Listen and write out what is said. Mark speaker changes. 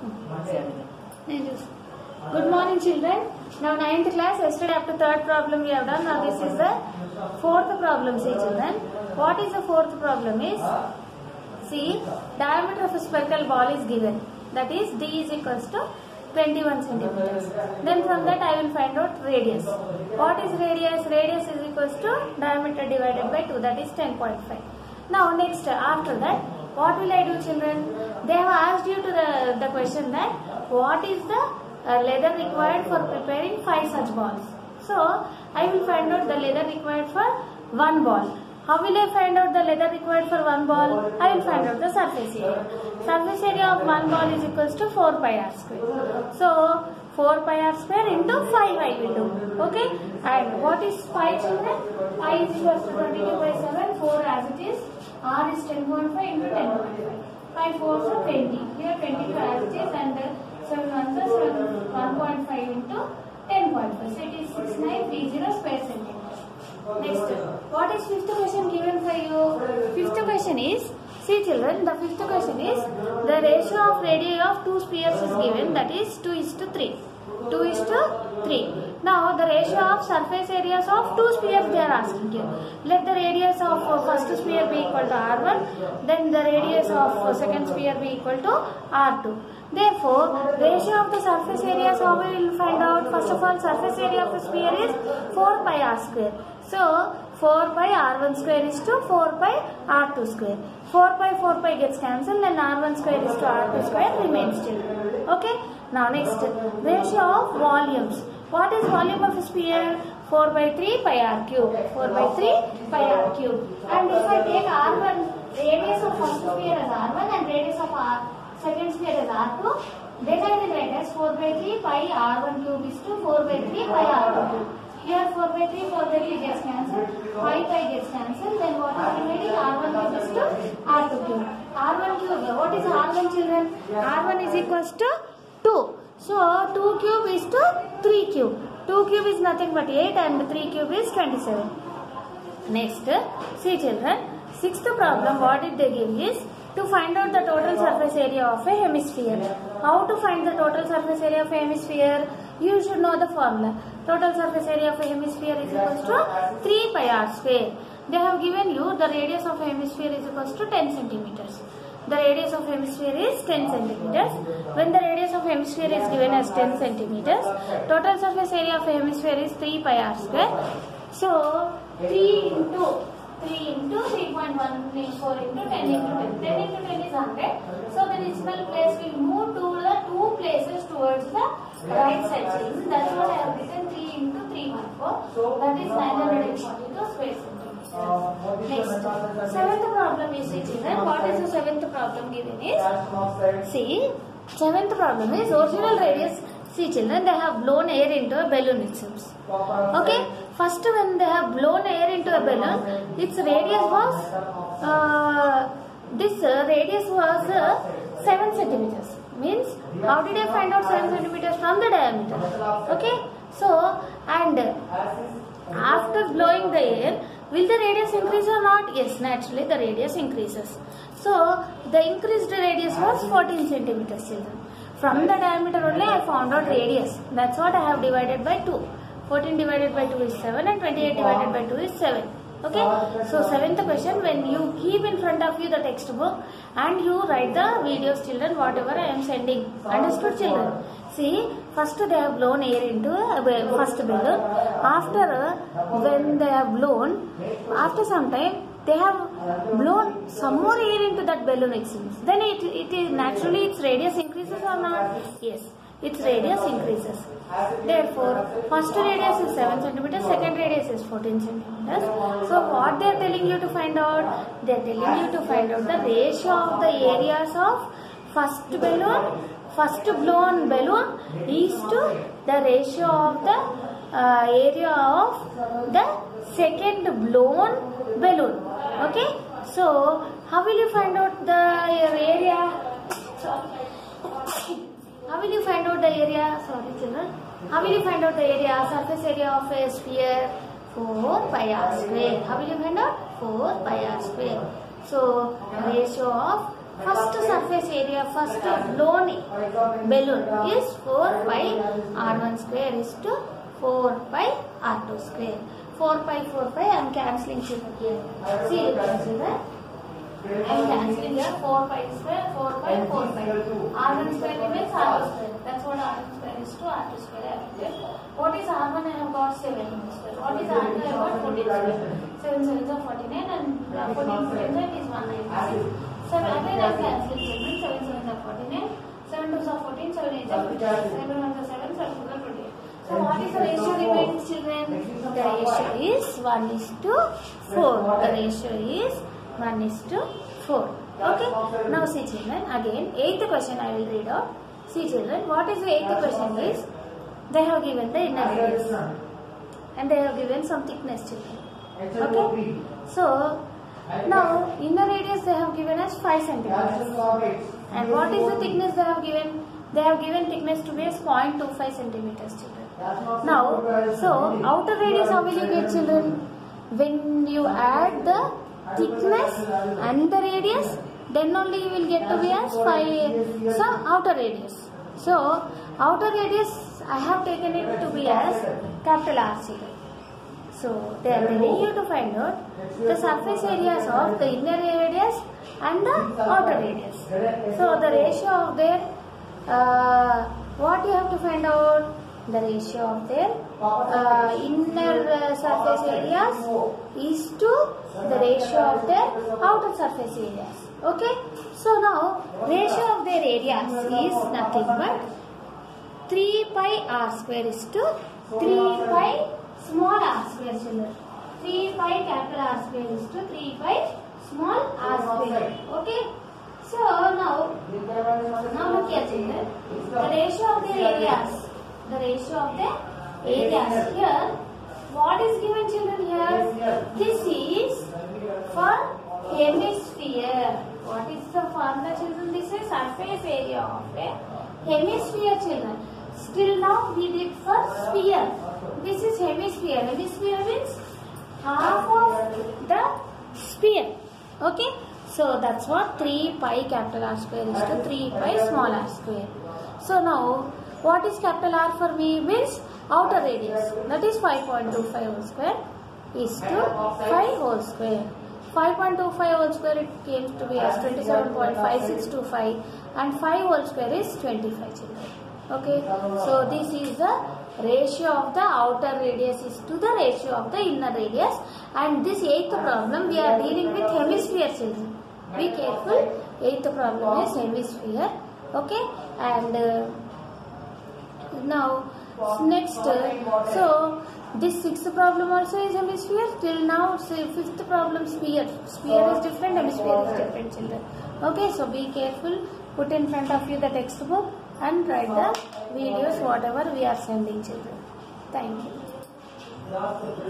Speaker 1: Good morning, children. Now 9th class. Yesterday up to 3rd problem we have done. Now this is the 4th problem. See, children. What is the 4th problem is? See, diameter of a spherical ball is given. That is d is equals to 21 centimeters. Then from that I will find out radius. What is radius? Radius is equals to diameter divided by 2. That is 10.5. Now next, after that, what will I do, children? They have asked you to the question that what is the leather required for preparing 5 such balls. So I will find out the leather required for 1 ball. How will I find out the leather required for 1 ball? I will find out the surface area. Surface area of 1 ball is equals to 4 pi r square. So 4 pi r square into 5 I will do. Okay. And what is pi, children? Pi is equals to 22 by 7. 4 as it is. R is 10.5 into 10.5. 5 4s are 20. Here 22 as it is, and 7 1s are 1.5 into 10.5. So it is 6930 square centimeter. Next, what is 5th question given for you? 5th question is, see children, the 5th question is the ratio of radii of 2 spheres is given, that is 2:3. 2:3. Now the ratio of surface areas of 2 spheres they are asking you. Let the radius of first sphere be equal to r1, then the radius of second sphere be equal to r2. Therefore, ratio of the surface areas, how we will find out? First of all, surface area of a sphere is 4 pi r square. So 4 pi r1 square is to 4 pi r2 square. 4 pi gets cancelled and r1 square is to r2 square remains still. Okay. Now next, ratio of volumes. What is volume of a sphere? 4 by 3 pi r cube. 4 by 3 pi r cube. And if I take r1, radius of first sphere as r1 and radius of second sphere as r2, then I will write as 4 by 3 pi r1 cube is to 4 by 3 pi r2 cube. Here 4 by 3 gets cancelled, pi gets cancelled, then what is remaining? R1 cube is to R2 cube. R1 cube, what is R1, children? R1 is equals to 2. So 2 cube is to 3 cube. 2 cube is nothing but 8 and 3 cube is 27. Next, see children, 6th problem, what did they give is to find out the total surface area of a hemisphere. How to find the total surface area of a hemisphere? You should know the formula. Total surface area of a hemisphere is equals to 3 pi r square. They have given you the radius of a hemisphere is equals to 10 centimeters. The radius of hemisphere is 10 centimeters. When the radius of hemisphere is given as 10 centimeters, total surface area of a hemisphere is 3 pi r square. So 3 into 3.134 into 10 into 10. 10 into 10 is 100. So the decimal place will move to the 2 places towards the right side. That's what I have written, 3 into 314. That is 942 square centimeters. Next, 7th problem is, children. What is the 7th problem given is? See, 7th problem is original radius. See children, they have blown air into a balloon, it seems. Okay, first when they have blown air into a balloon, its radius was, radius was 7 centimeters. Means, how did I find out 7 centimeters? From the diameter. Okay, so, and after blowing the air, will the radius increase or not? Yes, naturally the radius increases. So, the increased radius was 14 centimeters, children. From the diameter only I found out radius. That's what I have divided by 2. 14 divided by 2 is 7 and 28 divided by 2 is 7. Okay. So 7th question, when you keep in front of you the textbook and you write the videos, children, whatever I am sending. Understood, children? See, first they have blown air into a first balloon. After when they have blown, after some time, they have blown some more air into that balloon, it seems. Then it is naturally its radius increases or not? Yes, its radius increases. Therefore, first radius is 7 centimeters, second radius is 14 centimeters. So what they are telling you to find out? They are telling you to find out the ratio of the areas of first blown balloon is to the ratio of the area of the second blown balloon. Okay, so how will you find out the area? How will you find out the area? Sorry, children. How will you find out the area? Surface area of a sphere, 4 pi r square. How will you find out? 4 pi r square. So ratio of first surface area, first blown balloon is 4 pi r1 square is to 4 pi r2 square. 4 pi, I am cancelling children here. See, you can see that. I am cancelling here 4 pi square, 4 pi, 4 pi. R1 square remains R2 square. That's what R1 square is to R2 square. What is R1? I have got 7 square. What is R2? I have got 14 square. 7 sevens are 49 and 14 square is 196. 7 again I am cancelling children. 7 sevens are 49. 7 twos are 14. 7 eights are 58. 7 ones are 7. 7 twos are 28. So what is the ratio remaining children? The ratio is 1:4. The ratio is 1:4. Okay. Now see children, again 8th question I will read out. See children, what is the 8th question is, they have given the inner radius and they have given some thickness children. Okay. So now inner radius they have given as 5 centimeters. And what is the thickness they have given? They have given thickness to be as 0.25 centimeters children. Now, so outer radius how will you get children? When you add the thickness and the radius, then only you will get to be as 5 some outer radius. So outer radius I have taken it to be as capital R children. So they are telling you to find out the surface areas of the inner radius and the outer radius. So the ratio of their what you have to find out? The ratio of their inner surface areas is to the ratio of their outer surface areas. Okay. So now ratio of their areas is nothing but 3 pi r square is to 3 pi small r square children. 3 pi capital R square is to 3 pi small r square. Okay. So now look here children. The ratio of their areas. The ratio of the areas here. What is given children here? This is for hemisphere. What is the formula children? This is surface area of a hemisphere children. Still now we did for sphere. This is hemisphere. Hemisphere means half of the sphere. Okay. So that's what 3 pi capital R square is to 3 pi small r square. So now what is capital R for me means outer radius, that is 5.25 whole square is to 5 whole square. 5.25 whole square it came to be as 27.5625 and 5 whole square is 25 children. Okay. So this is the ratio of the outer radius is to the ratio of the inner radius, and this 8th problem we are dealing with hemisphere children. Be careful, 8th problem is hemisphere. Okay. And now next, so this 6th problem also is hemisphere. Till now 5th problem sphere. Sphere is different, hemisphere is different children. Okay, so be careful, put in front of you the textbook and write the videos whatever we are sending children. Thank you.